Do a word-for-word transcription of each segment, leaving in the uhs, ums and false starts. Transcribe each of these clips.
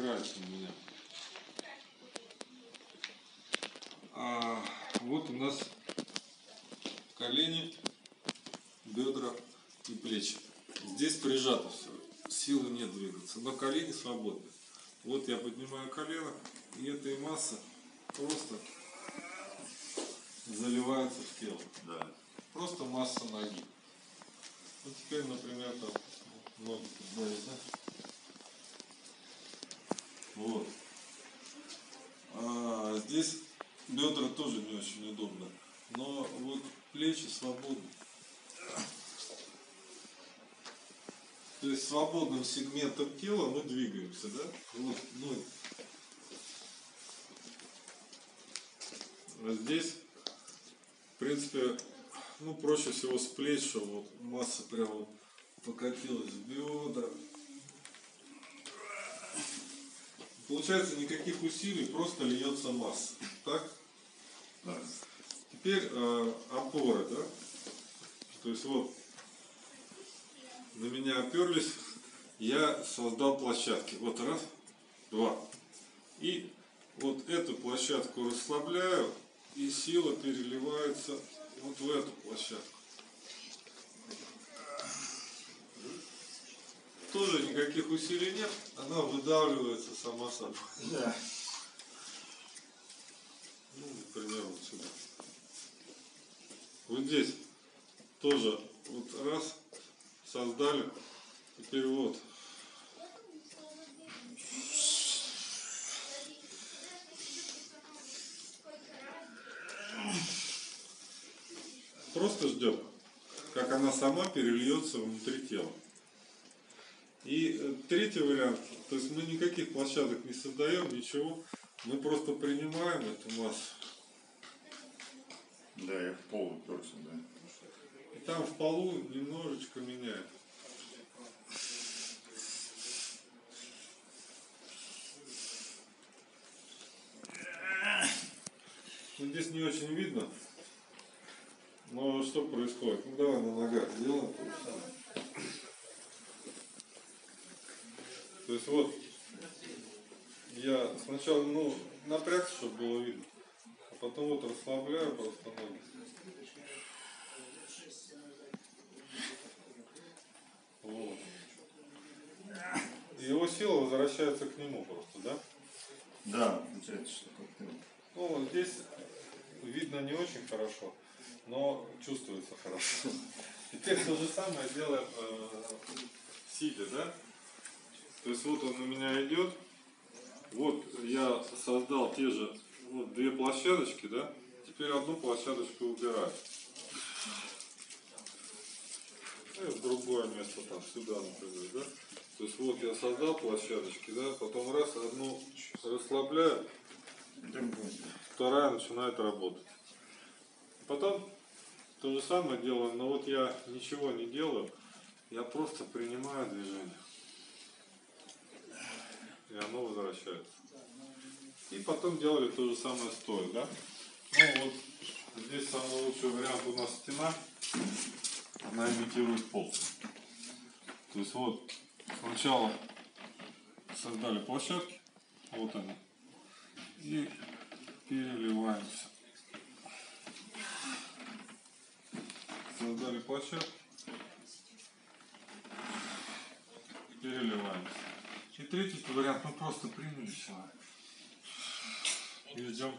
упирается у меня. А вот у нас колени, бедра и плечи. Здесь прижато все, силы нет двигаться, но колени свободны. Вот я поднимаю колено, и эта масса просто заливается в тело. Да. Просто масса ноги. Вот теперь, например, там ноги сдавить, да? Вот. А здесь бедра тоже не очень удобно, но вот плечи свободны. То есть свободным сегментом тела мы двигаемся, да? Вот ноги. А здесь, в принципе, ну проще всего с плеч, чтобы вот масса прямо покатилась в бедра. Получается, никаких усилий, просто льется масса. Так? Да. Теперь э, опоры, да? То есть вот на меня оперлись, я создал площадки. Вот раз, два. И вот эту площадку расслабляю, и сила переливается вот в эту площадку. Тоже никаких усилий нет, она выдавливается сама собой. Да. Ну, например, вот сюда. Вот здесь тоже вот раз, создали, теперь вот. Просто ждем, как она сама перельется внутри тела. И третий вариант, то есть мы никаких площадок не создаем, ничего, мы просто принимаем эту массу. Да, я в пол уперся, да. И там в полу немножечко меняет. Ну, здесь не очень видно, но что происходит? Ну давай на ногах сделаем. То есть вот я сначала ну, напрягся, чтобы было видно, а потом вот расслабляю просто ноги. Вот. И его сила возвращается к нему просто, да? Да, получается, что как-то. Ну вот здесь видно не очень хорошо, но чувствуется хорошо. Теперь то же самое делаем э, сидя, да? То есть вот он на меня идет, вот я создал те же вот две площадочки, да? Теперь одну площадочку убираю. И в другое место, там, сюда, например, да? То есть вот я создал площадочки, да? Потом раз, одну расслабляю, вторая начинает работать. Потом то же самое делаю, но вот я ничего не делаю, я просто принимаю движение. И оно возвращается. И потом делали то же самое стоя, да? Ну вот здесь самый лучший вариант у нас стена, она имитирует пол. То есть вот сначала создали площадки, вот они, и переливаемся. Создали площадку, переливаемся. И третий вариант, мы просто приняли человека. И ждем,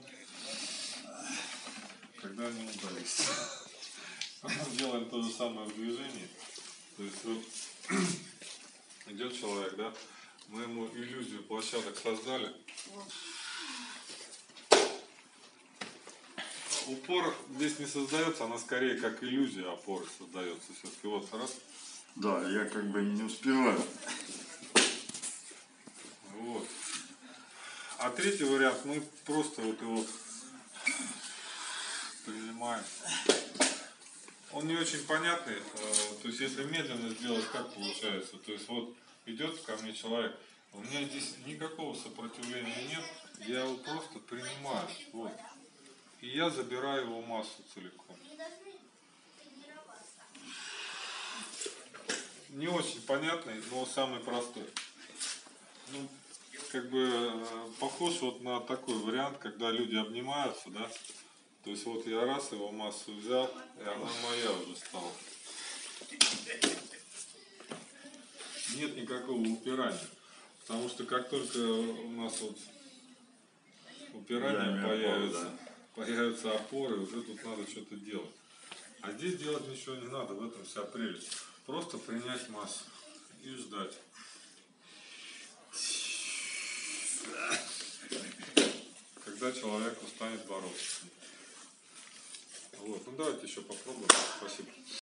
когда они удались. Мы делаем то же самое в движении. То есть вот идет человек, да? Мы ему иллюзию площадок создали. Упор здесь не создается, она скорее как иллюзия опоры создается. Все-таки вот раз. Да, я как бы не успеваю. Вот. А третий вариант, мы просто вот его принимаем. Он не очень понятный, то есть если медленно сделать, как получается. То есть вот идет ко мне человек, у меня здесь никакого сопротивления нет, я его просто принимаю. Вот. И я забираю его массу целиком. Не очень понятный, но самый простой. Ну, как бы э, похож вот на такой вариант, когда люди обнимаются, да. То есть вот я раз его массу взял, и она моя уже стала. Нет никакого упирания. Потому что как только у нас вот упирание Время появится, опоры, появятся опоры, уже тут надо что-то делать. А здесь делать ничего не надо, в этом вся прелесть. Просто принять массу и ждать. Когда человек устанет бороться. Вот, ну давайте еще попробуем. Спасибо.